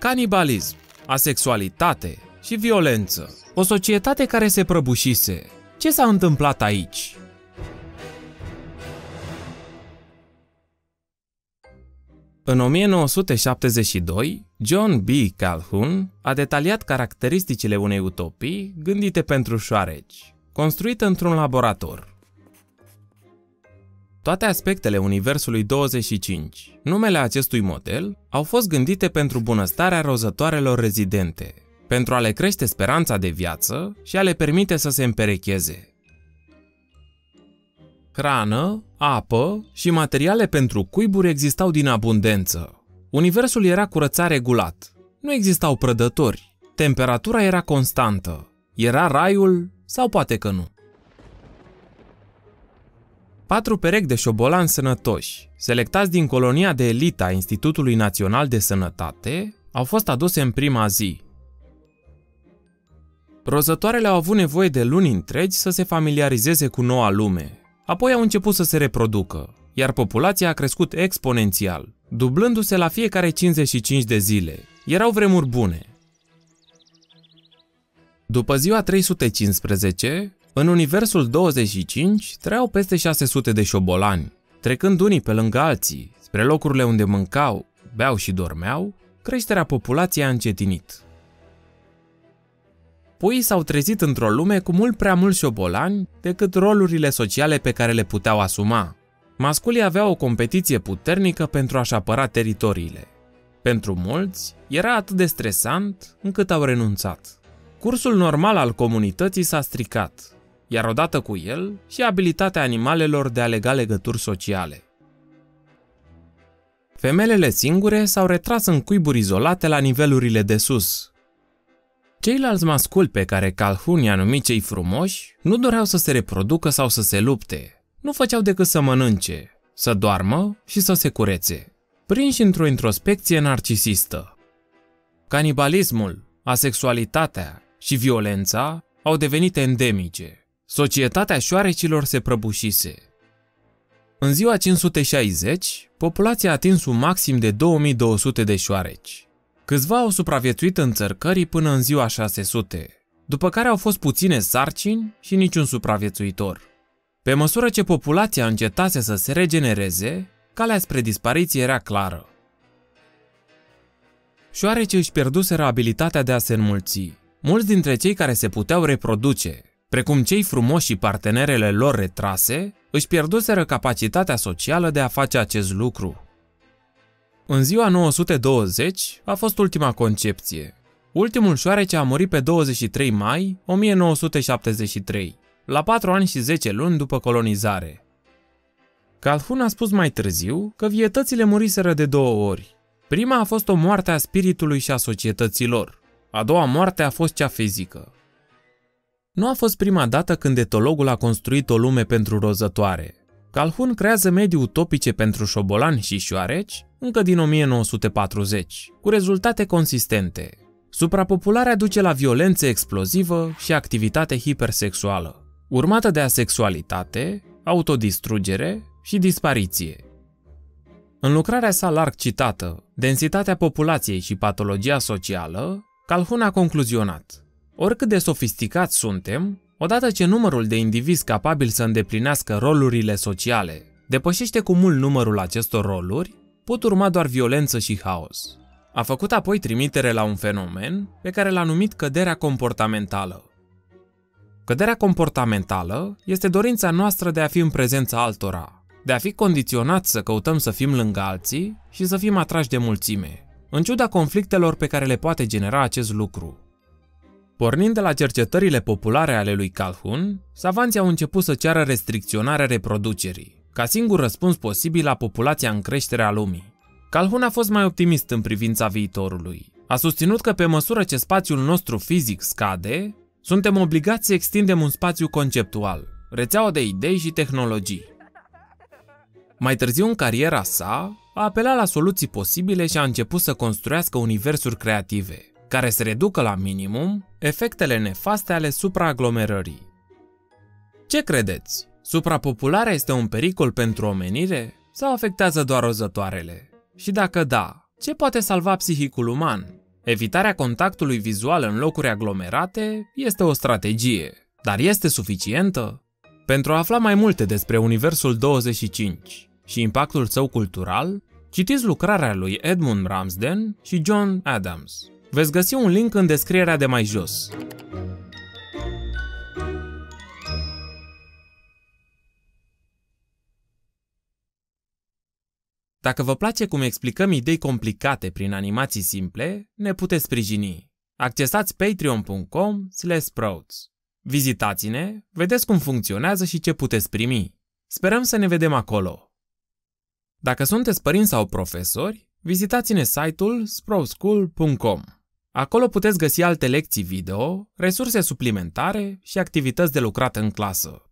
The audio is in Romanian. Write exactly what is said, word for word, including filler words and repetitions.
Canibalism, asexualitate și violență. O societate care se prăbușise. Ce s-a întâmplat aici? În o mie nouă sute șaptezeci și doi, John B. Calhoun a detaliat caracteristicile unei utopii gândite pentru șoareci, construită într-un laborator. Toate aspectele Universului douăzeci și cinci, numele acestui model, au fost gândite pentru bunăstarea rozătoarelor rezidente, pentru a le crește speranța de viață și a le permite să se împerecheze. Hrană, apă și materiale pentru cuiburi existau din abundență. Universul era curățat regulat. Nu existau prădători. Temperatura era constantă. Era raiul sau poate că nu. Patru perechi de șobolani sănătoși, selectați din colonia de elită a Institutului Național de Sănătate, au fost aduse în prima zi. Rozătoarele au avut nevoie de luni întregi să se familiarizeze cu noua lume. Apoi au început să se reproducă, iar populația a crescut exponențial, dublându-se la fiecare cincizeci și cinci de zile. Erau vremuri bune. După ziua trei sute cincisprezece, în Universul douăzeci și cinci trăiau peste șase sute de șobolani. Trecând unii pe lângă alții, spre locurile unde mâncau, beau și dormeau, creșterea populației a încetinit. Puii s-au trezit într-o lume cu mult prea mulți șobolani decât rolurile sociale pe care le puteau asuma. Masculii aveau o competiție puternică pentru a-și apăra teritoriile. Pentru mulți, era atât de stresant încât au renunțat. Cursul normal al comunității s-a stricat, iar odată cu el și abilitatea animalelor de a lega legături sociale. Femelele singure s-au retras în cuiburi izolate la nivelurile de sus. Ceilalți masculi pe care Calhoun i-a numit cei frumoși nu doreau să se reproducă sau să se lupte. Nu făceau decât să mănânce, să doarmă și să se curețe, prinși într-o introspecție narcisistă. Canibalismul, asexualitatea și violența au devenit endemice. Societatea șoarecilor se prăbușise. În ziua cinci sute șaizeci, populația a atins un maxim de două mii două sute de șoareci. Câțiva au supraviețuit în țărcării până în ziua șase sute, după care au fost puține sarcini și niciun supraviețuitor. Pe măsură ce populația încetase să se regenereze, calea spre dispariție era clară. Șoarecii își pierduseră abilitatea de a se înmulți. Mulți dintre cei care se puteau reproduce, precum cei frumoși și partenerele lor retrase, își pierduseră capacitatea socială de a face acest lucru. În ziua nouă sute douăzeci a fost ultima concepție. Ultimul șoarece a murit pe douăzeci și trei mai o mie nouă sute șaptezeci și trei, la patru ani și zece luni după colonizare. Calhoun a spus mai târziu că vietățile muriseră de două ori. Prima a fost o moarte a spiritului și a societăților. A doua moarte a fost cea fizică. Nu a fost prima dată când etologul a construit o lume pentru rozătoare. Calhoun creează medii utopice pentru șobolani și șoareci încă din o mie nouă sute patruzeci, cu rezultate consistente. Suprapopularea duce la violență explozivă și activitate hipersexuală, urmată de asexualitate, autodistrugere și dispariție. În lucrarea sa larg citată, Densitatea populației și patologia socială, Calhoun a concluzionat: oricât de sofisticați suntem, odată ce numărul de indivizi capabili să îndeplinească rolurile sociale depășește cu mult numărul acestor roluri, pot urma doar violență și haos. A făcut apoi trimitere la un fenomen pe care l-a numit căderea comportamentală. Căderea comportamentală este dorința noastră de a fi în prezența altora, de a fi condiționat să căutăm să fim lângă alții și să fim atrași de mulțime, în ciuda conflictelor pe care le poate genera acest lucru. Pornind de la cercetările populare ale lui Calhoun, savanții au început să ceară restricționarea reproducerii, ca singur răspuns posibil la populația în creștere a lumii. Calhoun a fost mai optimist în privința viitorului. A susținut că pe măsură ce spațiul nostru fizic scade, suntem obligați să extindem un spațiu conceptual, rețeaua de idei și tehnologii. Mai târziu în cariera sa, a apelat la soluții posibile și a început să construiască universuri creative, care să reducă la minimum efectele nefaste ale supraaglomerării. Ce credeți? Suprapopularea este un pericol pentru omenire sau afectează doar rozătoarele? Și dacă da, ce poate salva psihicul uman? Evitarea contactului vizual în locuri aglomerate este o strategie, dar este suficientă? Pentru a afla mai multe despre Universul douăzeci și cinci și impactul său cultural, citiți lucrarea lui Edmund Ramsden și John Adams. Veți găsi un link în descrierea de mai jos. Dacă vă place cum explicăm idei complicate prin animații simple, ne puteți sprijini. Accesați patreon punct com slash sprouts. Vizitați-ne, vedeți cum funcționează și ce puteți primi. Sperăm să ne vedem acolo. Dacă sunteți părinți sau profesori, vizitați-ne site-ul sprout school punct com. Acolo puteți găsi alte lecții video, resurse suplimentare și activități de lucrat în clasă.